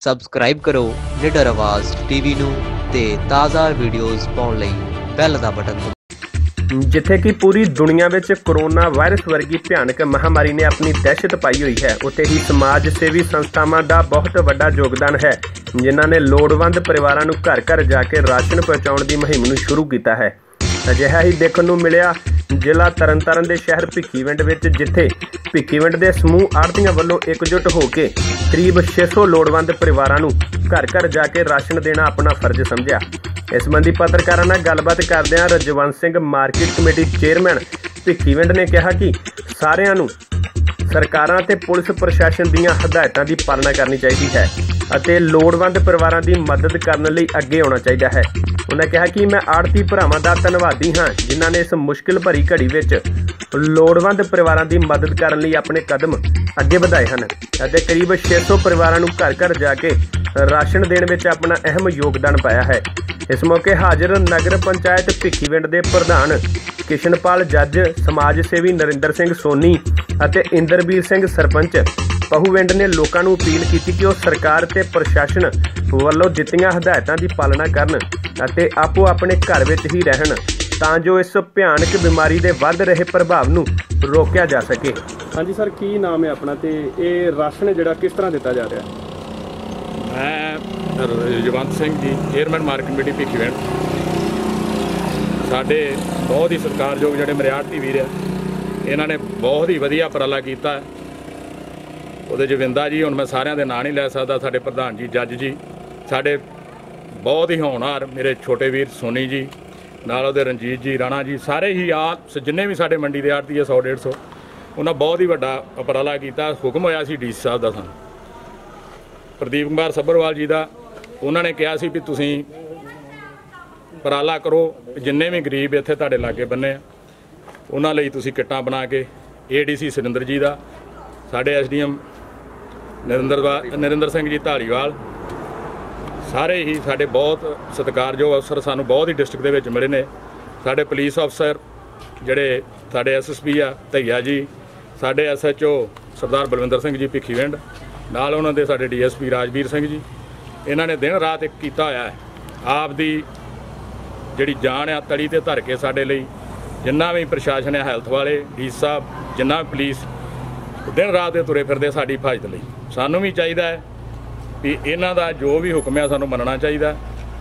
Subscribe ਕਰੋ ਨਿਡਰ ਆਵਾਜ਼ ਟੀਵੀ ਨੂੰ ਤੇ ਤਾਜ਼ਾ ਵੀਡੀਓਜ਼ ਪਾਉਣ ਲਈ ਬੈਲ ਦਾ ਬਟਨ ਦਬਾਓ। ਜਿੱਥੇ ਕਿ ਪੂਰੀ ਦੁਨੀਆ ਵਿੱਚ ਕੋਰੋਨਾ ਵਾਇਰਸ ਵਰਗੀ ਭਿਆਨਕ ਮਹਾਮਾਰੀ ਨੇ ਆਪਣੀ ਦਹਿਸ਼ਤ ਪਾਈ ਹੋਈ ਹੈ, ਉੱਥੇ ਹੀ ਸਮਾਜ ਸੇਵੀ ਸੰਸਥਾਵਾਂ ਦਾ ਬਹੁਤ ਵੱਡਾ ਯੋਗਦਾਨ ਹੈ, ਜਿਨ੍ਹਾਂ ਨੇ ਲੋੜਵੰਦ ਪਰਿਵਾਰਾਂ ਨੂੰ ਘਰ ਘਰ ਜਾ ਕੇ ਰਾਸ਼ਨ ਪਹੁੰਚਾਉਣ ਦੀ ਮੁਹਿੰਮ ਨੂੰ ਸ਼ੁਰੂ ਕੀਤਾ ਹੈ। ਅਜਿਹਾ ਹੀ ਦੇਖਣ ਨੂੰ ਮਿਲਿਆ ਜ਼ਿਲ੍ਹਾ ਤਰਨਤਾਰਨ ਦੇ ਸ਼ਹਿਰ ਭਿੱਖੀਵਿੰਡ ਵਿੱਚ, ਜਿੱਥੇ ਭਿੱਖੀਵਿੰਡ ਦੇ ਸਮੂਹ ਆੜ੍ਹਤੀਆਂ ਵੱਲੋਂ ਇਕਜੁੱਟ ਹੋ ਕੇ ਕਰੀਬ 600 ਲੋੜਵੰਦ ਪਰਿਵਾਰਾਂ ਨੂੰ ਘਰ ਘਰ ਜਾ ਕੇ ਰਾਸ਼ਨ ਦੇਣਾ ਆਪਣਾ ਫਰਜ਼ ਸਮਝਿਆ। ਇਸ ਸੰਬੰਧੀ ਪੱਤਰਕਾਰਾਂ ਨਾਲ ਗੱਲਬਾਤ ਕਰਦਿਆਂ Rajwant Singh market committee chairman Bhikhiwind ਨੇ ਕਿਹਾ ਕਿ ਸਾਰਿਆਂ ਨੂੰ ਸਰਕਾਰਾਂ ਤੇ ਪੁਲਿਸ ਪ੍ਰਸ਼ਾਸਨ ਦੀਆਂ ਹਦਾਇਤਾਂ ਦੀ ਪਾਲਣਾ ਕਰਨੀ ਚਾਹੀਦੀ ਹੈ ਅਤੇ ਲੋੜਵੰਦ ਪਰਿਵਾਰਾਂ ਦੀ ਮਦਦ ਕਰਨ ਲਈ ਅੱਗੇ ਆਉਣਾ ਚਾਹੀਦਾ ਹੈ। ਉਹਨਾਂ ਕਿਹਾ ਕਿ ਮੈਂ ਆੜ੍ਹਤੀ ਭਰਾਵਾਂ ਦਾ ਧੰਨਵਾਦੀ ਹਾਂ, ਜਿਨ੍ਹਾਂ ਨੇ ਇਸ ਮੁਸ਼ਕਿਲ ਭਰੀ ਘੜੀ ਵਿੱਚ ਲੋੜਵੰਦ ਪਰਿਵਾਰਾਂ ਦੀ ਮਦਦ ਕਰਨ ਲਈ ਆਪਣੇ ਕਦਮ ਅੱਗੇ ਵਧਾਏ ਹਨ ਅਤੇ ਕਰੀਬ 600 ਪਰਿਵਾਰਾਂ ਨੂੰ ਘਰ ਘਰ ਜਾ ਕੇ ਰਾਸ਼ਨ ਦੇਣ ਵਿੱਚ ਆਪਣਾ ਅਹਿਮ ਯੋਗਦਾਨ ਪਾਇਆ ਹੈ। ਇਸ ਮੌਕੇ ਹਾਜ਼ਰ ਨਗਰ ਪੰਚਾਇਤ ਭਿੱਖੀਵਿੰਡ ਦੇ ਪ੍ਰਧਾਨ ਕਿਸ਼ਨਪਾਲ ਜੱਜ, ਸਮਾਜ ਸੇਵੀ ਨਰਿੰਦਰ ਸਿੰਘ ਸੋਨੀ ਅਤੇ ਇੰਦਰਬੀਰ ਸਿੰਘ ਸਰਪੰਚ ਪਹੂਵਿੰਡ ਨੇ ਲੋਕਾਂ ਨੂੰ ਅਪੀਲ ਕੀਤੀ ਕਿ ਉਹ ਸਰਕਾਰ ਤੇ ਪ੍ਰਸ਼ਾਸਨ ਵੱਲੋਂ ਦਿੱਤੀਆਂ ਹਦਾਇਤਾਂ ਦੀ ਪਾਲਣਾ ਕਰਨ ਅਤੇ ਆਪੋ ਆਪਣੇ ਘਰ ਵਿੱਚ ਹੀ ਰਹਿਣ, ਤਾਂ ਜੋ ਇਸ ਭਿਆਨਕ ਬਿਮਾਰੀ ਦੇ ਵੱਧ ਰਹੇ ਪ੍ਰਭਾਵ ਨੂੰ ਰੋਕਿਆ ਜਾ ਸਕੇ। ਹਾਂਜੀ ਸਰ, ਕੀ ਨਾਮ ਹੈ ਆਪਣਾ ਤੇ ਇਹ ਰਾਸ਼ਨ ਜਿਹੜਾ ਕਿਸ ਤਰ੍ਹਾਂ ਦਿੱਤਾ ਜਾ ਰਿਹਾ? ਮੈਂ Rajwant Singh ji, chairman market committee Bhikhiwind. ਸਾਡੇ ਬਹੁਤ ਹੀ ਸਤਿਕਾਰਯੋਗ ਜਿਹੜੇ ਮੇਰੇ ਆੜ੍ਹਤੀ ਵੀਰ ਆ, ਇਹਨਾਂ ਨੇ ਬਹੁਤ ਹੀ ਵਧੀਆ ਉਪਰਾਲਾ ਕੀਤਾ। ਉਹਦੇ ਜਵਿੰਦਾ ਜੀ, ਹੁਣ ਮੈਂ ਸਾਰਿਆਂ ਦੇ ਨਾਂ ਨਹੀਂ ਲੈ ਸਕਦਾ, ਸਾਡੇ ਪ੍ਰਧਾਨ ਜੀ, ਜੱਜ ਜੀ, ਸਾਡੇ ਬਹੁਤ ਹੀ ਹੋਣਹਾਰ ਮੇਰੇ ਛੋਟੇ ਵੀਰ ਸੋਨੀ ਜੀ, ਨਾਲ ਉਹਦੇ ਰਣਜੀਤ ਜੀ, ਰਾਣਾ ਜੀ, ਸਾਰੇ ਹੀ ਜਿੰਨੇ ਵੀ ਸਾਡੇ ਮੰਡੀ ਦੇ ਆੜ੍ਹਤੀ ਆ 100-150, ਉਹਨਾਂ ਬਹੁਤ ਹੀ ਵੱਡਾ ਉਪਰਾਲਾ ਕੀਤਾ। ਹੁਕਮ ਹੋਇਆ ਸੀ ਡੀਸੀ ਸਾਹਿਬ ਦਾ, ਸਾਨੂੰ ਪ੍ਰਦੀਪ ਕੁਮਾਰ ਸੱਭਰਵਾਲ ਜੀ ਦਾ, ਉਹਨਾਂ ਨੇ ਕਿਹਾ ਸੀ ਵੀ ਤੁਸੀਂ ਉਪਰਾਲਾ ਕਰੋ, ਜਿੰਨੇ ਵੀ ਗਰੀਬ ਇੱਥੇ ਤੁਹਾਡੇ ਲਾਗੇ ਬੰਨੇ ਆ ਉਹਨਾਂ ਲਈ ਤੁਸੀਂ ਕਿੱਟਾਂ ਬਣਾ ਕੇ। ADC ਸੁਰਿੰਦਰ ਜੀ ਦਾ, ਸਾਡੇ SDM ਨਰਿੰਦਰ ਸਿੰਘ ਜੀ ਧਾਲੀਵਾਲ, ਸਾਰੇ ਹੀ ਸਾਡੇ ਬਹੁਤ ਸਤਿਕਾਰਯੋਗ ਅਫਸਰ ਸਾਨੂੰ ਬਹੁਤ ਹੀ ਡਿਸਟ੍ਰਿਕਟ ਦੇ ਵਿੱਚ ਮਿਲੇ ਨੇ। ਸਾਡੇ ਪੁਲਿਸ ਅਫਸਰ ਜਿਹੜੇ ਸਾਡੇ SSP ਆ ਧਈਆ ਜੀ, ਸਾਡੇ SHO ਸਰਦਾਰ ਬਲਵਿੰਦਰ ਸਿੰਘ ਜੀ ਭਿੱਖੀਵਿੰਡ, ਨਾਲ ਉਹਨਾਂ ਦੇ ਸਾਡੇ DSP ਰਾਜਵੀਰ ਸਿੰਘ ਜੀ, ਇਹਨਾਂ ਨੇ ਦਿਨ ਰਾਤ ਇੱਕ ਕੀਤਾ ਹੋਇਆ ਹੈ। ਆਪ ਦੀ ਜਿਹੜੀ ਜਾਨ ਆ ਤਲੀ ਤੇ ਧਰ ਕੇ ਸਾਡੇ ਲਈ, ਜਿੰਨਾ ਵੀ ਪ੍ਰਸ਼ਾਸਨ ਹੈ, ਹੈਲਥ ਵਾਲੇ, DC ਸਾਹਿਬ, ਜਿੰਨਾ ਵੀ ਪੁਲਿਸ, ਦਿਨ ਰਾਤ ਦੇ ਤੁਰੇ ਫਿਰਦੇ ਸਾਡੀ ਹਿਫਾਜ਼ਤ ਲਈ। ਸਾਨੂੰ ਵੀ ਚਾਹੀਦਾ ਹੈ ਵੀ ਇਹਨਾਂ ਦਾ ਜੋ ਵੀ ਹੁਕਮ ਹੈ ਸਾਨੂੰ ਮੰਨਣਾ ਚਾਹੀਦਾ।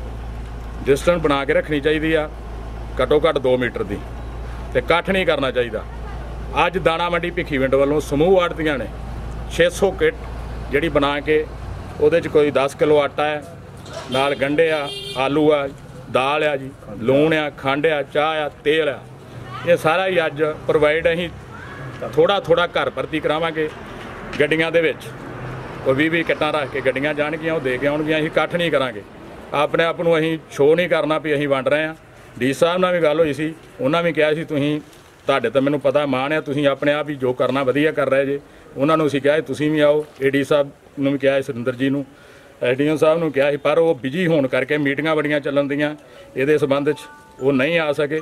ਡਿਸਟੈਂਸ ਬਣਾ ਕੇ ਰੱਖਣੀ ਚਾਹੀਦੀ ਆ, ਘੱਟੋ ਘੱਟ 2 ਮੀਟਰ ਦੀ, ਤੇ ਇਕੱਠ ਨਹੀਂ ਕਰਨਾ ਚਾਹੀਦਾ। ਅੱਜ ਦਾਣਾ ਮੰਡੀ ਭਿੱਖੀਵਿੰਡ ਵੱਲੋਂ ਸਮੂਹ ਆੜ੍ਹਤੀਆਂ ਨੇ 600 ਕਿੱਟ ਜਿਹੜੀ ਬਣਾ ਕੇ, ਉਹਦੇ 'ਚ ਕੋਈ 10 ਕਿਲੋ ਆਟਾ ਹੈ, ਨਾਲ ਗੰਢੇ ਆ, ਆਲੂ ਆ, ਦਾਲ ਆ ਜੀ, ਲੂਣ ਆ, ਖੰਡ ਆ, ਚਾਹ ਆ, ਤੇਲ ਆ, ਇਹ ਸਾਰਾ ਹੀ ਅੱਜ ਪ੍ਰੋਵਾਈਡ ਅਸੀਂ ਥੋੜ੍ਹਾ ਘਰ ਭਰਤੀ ਕਰਾਵਾਂਗੇ। ਗੱਡੀਆਂ ਦੇ ਵਿੱਚ ਉਹ 20 ਕਿੱਟਾਂ ਰੱਖ ਕੇ ਗੱਡੀਆਂ ਜਾਣਗੀਆਂ, ਉਹ ਦੇ ਕੇ ਆਉਣਗੀਆਂ। ਅਸੀਂ ਇਕੱਠ ਨਹੀਂ ਕਰਾਂਗੇ, ਆਪਣੇ ਆਪ ਨੂੰ ਅਸੀਂ ਸ਼ੋਅ ਨਹੀਂ ਕਰਨਾ ਵੀ ਅਸੀਂ ਵੰਡ ਰਹੇ ਹਾਂ। ਡੀ ਸਾਹਿਬ ਨਾਲ ਵੀ ਗੱਲ ਹੋਈ ਸੀ, ਉਹਨਾਂ ਵੀ ਕਿਹਾ ਸੀ ਤੁਸੀਂ, ਤੁਹਾਡੇ ਤਾਂ ਮੈਨੂੰ ਪਤਾ ਮਾਣ ਆ, ਤੁਸੀਂ ਆਪਣੇ ਆਪ ਹੀ ਜੋ ਕਰਨਾ ਵਧੀਆ ਕਰ ਰਹੇ ਜੇ। ਉਹਨਾਂ ਨੂੰ ਅਸੀਂ ਕਿਹਾ ਤੁਸੀਂ ਵੀ ਆਓ, AD ਸਾਹਿਬ ਨੂੰ ਵੀ ਕਿਹਾ, ਸੁਰਿੰਦਰ ਜੀ ਨੂੰ, SDO ਸਾਹਿਬ ਨੂੰ ਕਿਹਾ ਸੀ, ਪਰ ਉਹ ਬਿਜੀ ਹੋਣ ਕਰਕੇ ਮੀਟਿੰਗਾਂ ਬੜੀਆਂ ਚੱਲਣ ਦੀਆਂ, ਇਹਦੇ ਸੰਬੰਧ 'ਚ ਉਹ ਨਹੀਂ ਆ ਸਕੇ।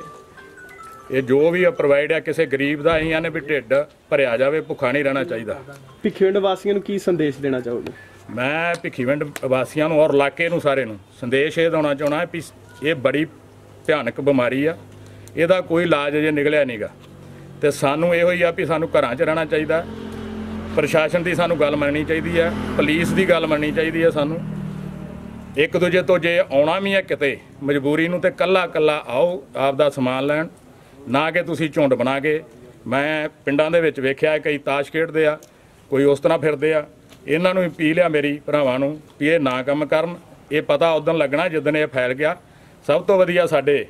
ਇਹ ਜੋ ਵੀ ਪ੍ਰੋਵਾਈਡ ਆ ਕਿਸੇ ਗਰੀਬ ਦਾ, ਅਸੀਂ ਆਨੇ ਵੀ ਢਿੱਡ ਭਰਿਆ ਜਾਵੇ, ਭੁੱਖਾ ਨਹੀਂ ਰਹਿਣਾ ਚਾਹੀਦਾ। ਭਿੱਖੀਵਿੰਡ ਵਾਸੀਆਂ ਨੂੰ ਕੀ ਸੰਦੇਸ਼ ਦੇਣਾ ਚਾਹੋਗੇ? ਮੈਂ ਭਿੱਖੀਵਿੰਡ ਵਾਸੀਆਂ ਨੂੰ ਔਰ ਇਲਾਕੇ ਨੂੰ ਸਾਰੇ ਨੂੰ ਸੰਦੇਸ਼ ਇਹ ਦੇਣਾ ਚਾਹੁੰਦਾ ਵੀ ਇਹ ਬੜੀ ਭਿਆਨਕ ਬਿਮਾਰੀ ਆ, ਇਹਦਾ ਕੋਈ ਇਲਾਜ ਅਜੇ ਨਿਕਲਿਆ ਨਹੀਂਗਾ, ਤੇ ਸਾਨੂੰ ਇਹੋ ਹੀ ਆ ਵੀ ਸਾਨੂੰ ਘਰਾਂ 'ਚ ਰਹਿਣਾ ਚਾਹੀਦਾ। ਪ੍ਰਸ਼ਾਸਨ ਦੀ ਸਾਨੂੰ ਗੱਲ ਮੰਨਣੀ ਚਾਹੀਦੀ ਹੈ, ਪੁਲਿਸ ਦੀ ਗੱਲ ਮੰਨਣੀ ਚਾਹੀਦੀ ਹੈ। ਸਾਨੂੰ ਇੱਕ ਦੂਜੇ ਤੋਂ ਜੇ ਆਉਣਾ ਵੀ ਹੈ ਕਿਤੇ ਮਜਬੂਰੀ ਨੂੰ, ਤੇ ਕੱਲਾ ਆਓ ਆਪਦਾ ਸਮਾਨ ਲੈਣ, ਨਾ ਕਿ ਤੁਸੀਂ ਝੁੰਡ ਬਣਾ ਕੇ। ਮੈਂ ਪਿੰਡਾਂ ਦੇ ਵਿੱਚ ਵੇਖਿਆ ਕਈ ਤਾਸ਼ ਖੇਡਦੇ ਆ, ਕੋਈ ਉਸ ਤਰ੍ਹਾਂ ਫਿਰਦੇ ਆ। ਇਹਨਾਂ ਨੂੰ ਵੀ ਪੀ ਲਿਆ ਮੇਰੀ ਭਰਾਵਾਂ ਨੂੰ ਵੀ ਇਹ ਨਾ ਕੰਮ ਕਰਨ। ਇਹ ਪਤਾ ਉਦੋਂ ਲੱਗਣਾ ਜਿੱਦਣ ਇਹ ਫੈਲ ਗਿਆ। ਸਭ ਤੋਂ ਵਧੀਆ ਸਾਡੇ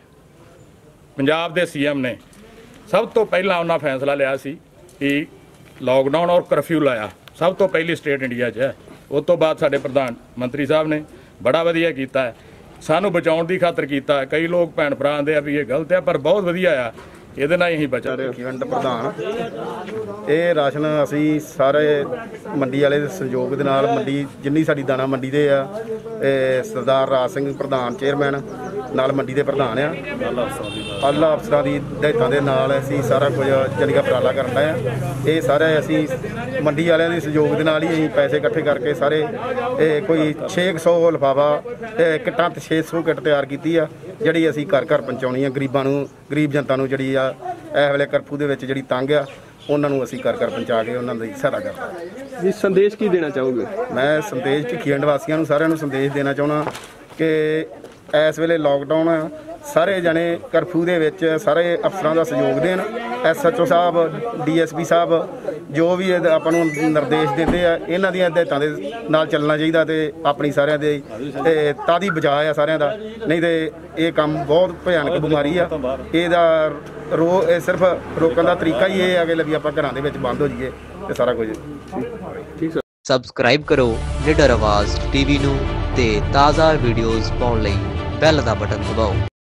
ਪੰਜਾਬ ਦੇ CM ਨੇ ਸਭ ਤੋਂ ਪਹਿਲਾਂ ਉਹਨਾਂ ਫੈਸਲਾ ਲਿਆ ਸੀ ਕਿ ਲਾਕਡਾਊਨ ਔਰ ਕਰਫਿਊ ਲਾਇਆ, ਸਭ ਤੋਂ ਪਹਿਲੀ ਸਟੇਟ ਇੰਡੀਆ 'ਚ ਹੈ। ਉਸ ਤੋਂ ਬਾਅਦ ਸਾਡੇ ਪ੍ਰਧਾਨ ਮੰਤਰੀ ਸਾਹਿਬ ਨੇ ਬੜਾ ਵਧੀਆ ਕੀਤਾ ਹੈ, ਸਾਨੂੰ ਬਚਾਉਣ ਦੀ ਖਾਤਰ ਕੀਤਾ। ਕਈ ਲੋਕ ਭੈਣ ਭਰਾ ਆਉਂਦੇ ਆ ਵੀ ਇਹ ਗਲਤ ਹੈ, ਪਰ ਬਹੁਤ ਵਧੀਆ ਆ ਇਹਦੇ ਨਾਲ ਹੀ ਅਸੀਂ ਬਚਾ ਖੇਵੰਡ ਪ੍ਰਧਾਨ। ਇਹ ਰਾਸ਼ਨ ਅਸੀਂ ਸਾਰੇ ਮੰਡੀ ਵਾਲੇ ਦੇ ਸਹਿਯੋਗ ਦੇ ਨਾਲ, ਮੰਡੀ ਜਿੰਨੀ ਸਾਡੀ ਦਾਣਾ ਮੰਡੀ ਦੇ ਆ, ਇਹ ਸਰਦਾਰ ਰਾਜ ਸਿੰਘ ਪ੍ਰਧਾਨ ਚੇਅਰਮੈਨ ਨਾਲ ਮੰਡੀ ਦੇ ਪ੍ਰਧਾਨ ਆ, ਆਲਾ ਅਫਸਰਾਂ ਦੀ ਹਦਾਇਤਾਂ ਦੇ ਨਾਲ ਅਸੀਂ ਸਾਰਾ ਕੁਝ ਜਾਣੀ ਕਿ ਉਪਰਾਲਾ ਕਰਨ ਦਾ ਆ। ਇਹ ਸਾਰੇ ਅਸੀਂ ਮੰਡੀ ਵਾਲਿਆਂ ਦੇ ਸਹਿਯੋਗ ਦੇ ਨਾਲ ਹੀ ਅਸੀਂ ਪੈਸੇ ਇਕੱਠੇ ਕਰਕੇ ਸਾਰੇ ਇਹ ਕੋਈ 600 ਲਿਫਾਫਾ ਕਿੱਟਾਂ ਤੇ 600 ਕਿੱਟ ਤਿਆਰ ਕੀਤੀ ਆ, ਜਿਹੜੀ ਅਸੀਂ ਘਰ ਘਰ ਪਹੁੰਚਾਉਣੀ ਆ ਗਰੀਬਾਂ ਨੂੰ, ਗਰੀਬ ਜਨਤਾ ਨੂੰ ਜਿਹੜੀ ਆ ਇਸ ਵੇਲੇ ਕਰਫਿਊ ਦੇ ਵਿੱਚ ਜਿਹੜੀ ਤੰਗ ਆ, ਉਹਨਾਂ ਨੂੰ ਅਸੀਂ ਘਰ ਘਰ ਪਹੁੰਚਾ ਕੇ ਉਹਨਾਂ ਦੀ ਸਹਾਇਤਾ ਕਰਦੇ। ਜੀ ਸੰਦੇਸ਼ ਕੀ ਦੇਣਾ ਚਾਹੋਗੇ? ਮੈਂ ਸੰਦੇਸ਼ ਭਿੱਖੀਵਿੰਡ ਵਾਸੀਆਂ ਨੂੰ ਸਾਰਿਆਂ ਨੂੰ ਸੰਦੇਸ਼ ਦੇਣਾ ਚਾਹੁੰਦਾ ਕਿ ਇਸ ਵੇਲੇ ਲੋਕਡਾਊਨ ਆ, ਸਾਰੇ ਜਣੇ ਕਰਫਿਊ ਦੇ ਵਿੱਚ ਸਾਰੇ ਅਫਸਰਾਂ ਦਾ ਸਹਿਯੋਗ ਦੇਣ। SHO ਸਾਹਿਬ, DSP ਸਾਹਿਬ ਜੋ ਵੀ ਆਪਾਂ ਨੂੰ ਨਿਰਦੇਸ਼ ਦਿੰਦੇ ਆ, ਇਹਨਾਂ ਦੀਆਂ ਹਦਾਇਤਾਂ ਦੇ ਨਾਲ ਚੱਲਣਾ ਚਾਹੀਦਾ ਤੇ ਆਪਣੀ ਸਾਰਿਆਂ ਦੇ ਤਾਦੀ ਬਚਾਅ ਆ ਸਾਰਿਆਂ ਦਾ। ਨਹੀਂ ਤੇ ਇਹ ਕੰਮ ਬਹੁਤ ਭਿਆਨਕ ਬਿਮਾਰੀ ਆ, ਇਹਦਾ ਇਹ ਸਿਰਫ ਰੋਕਣ ਦਾ ਤਰੀਕਾ ਹੀ ਇਹ ਆ ਕਿ ਵੀ ਆਪਾਂ ਘਰਾਂ ਦੇ ਵਿੱਚ ਬੰਦ ਹੋ ਜਾਈਏ ਤੇ ਸਾਰਾ ਕੁਝ ਠੀਕ ਸਰ। ਸਬਸਕ੍ਰਾਈਬ ਕਰੋ ਨਿਡਰ ਆਵਾਜ਼ ਟੀਵੀ ਨੂੰ ਤੇ ਤਾਜ਼ਾ ਵੀਡੀਓਜ਼ ਪਾਉਣ ਲਈ ਬੈਲ ਦਾ ਬਟਨ ਦਬਾਓ।